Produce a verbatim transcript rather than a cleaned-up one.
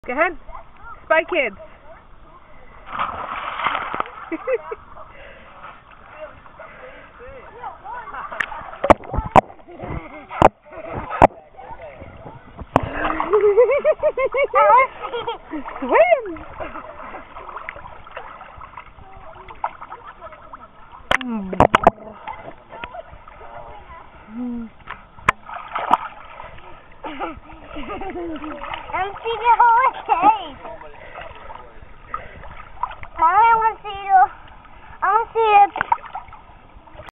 Go ahead. Spy Kids. Swim! I'm seeing the whole cave. Mommy, I want to see the. I want to see it.